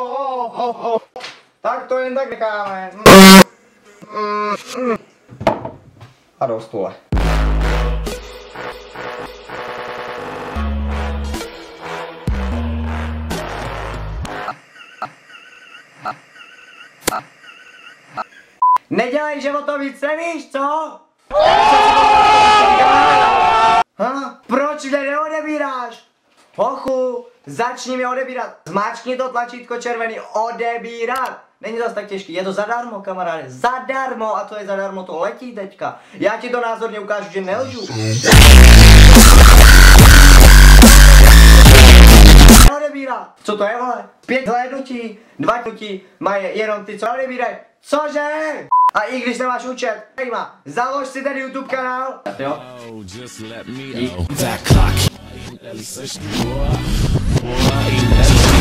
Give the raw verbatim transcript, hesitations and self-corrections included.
oh, oh, oh. Tak to jen tak necháme. A do stole. Nedělej, že o to víc nevíš, co? Ha? Proč mě neodebíráš? Hochu, začni mi odebírat. Zmáčkni to tlačítko červený, odebírat. Není to zase tak těžký, je to zadarmo, kamaráde, zadarmo a to je zadarmo, to letí teďka. Já ti to názorně ukážu, že nelžu. Odebírá. Co to je, vole? Pět hlédnutí, dva nutí, mají jenom ty, co odebírají. Cože? A i když nemáš účet, zajímá, založ si ten YouTube kanál. Jo? Dík.